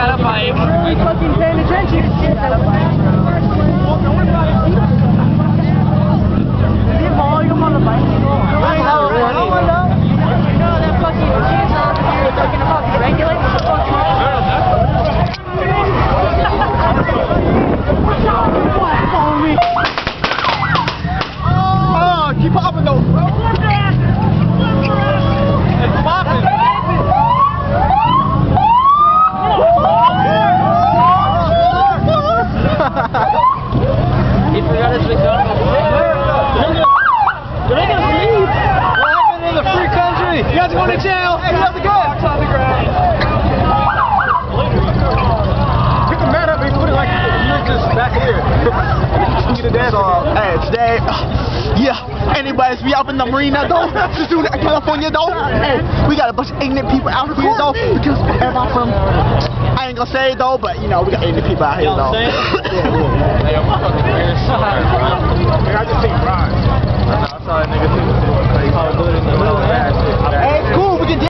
got a bike. You fucking paying attention. You got a bike. Is he volume on the bike? That's how it is. You know that fucking chainsaw that you were talking about, you regulate what the fuck's wrong? Follow me. Oh, keep popping those. It's popping. He forgot his McDonald's. What happened in the free country? You have to go to jail. Hey, you have to go. On the ground. Pick the mat up and put it like just back here. Get a dance off. Hey, today, anyways, we up in the marina though, just doing it in California though. Hey, we got a bunch of ignorant people out here though, because wherever I'm from, I ain't gonna say it though, but you know, we got ignorant people out here though.